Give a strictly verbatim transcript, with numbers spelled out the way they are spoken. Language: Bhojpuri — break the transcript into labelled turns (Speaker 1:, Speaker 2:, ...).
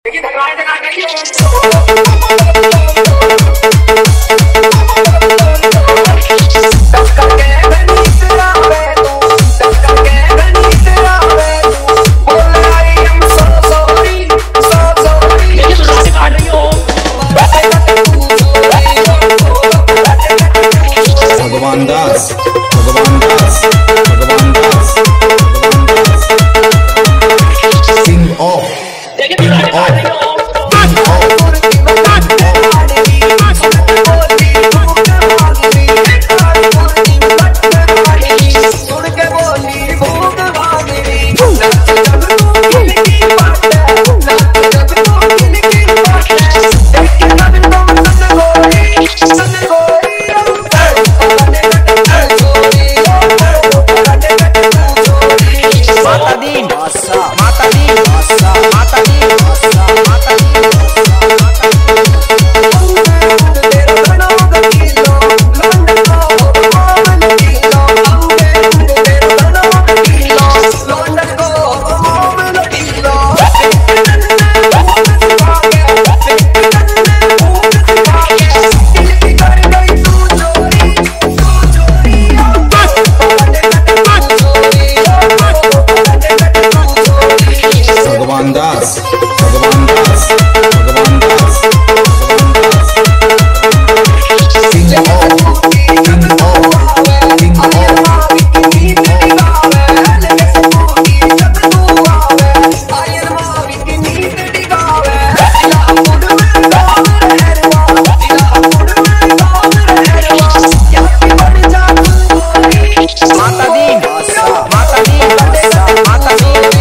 Speaker 1: भगवान दास भगवान दास भगवान दास भगवान दास सिंग ऑफ सिंग ऑफ भगवान दास भगवान दास भगवान दास भगवान दास सिंग ऑफ सिंग ऑफ सिंग
Speaker 2: माता दी माता दी माता दी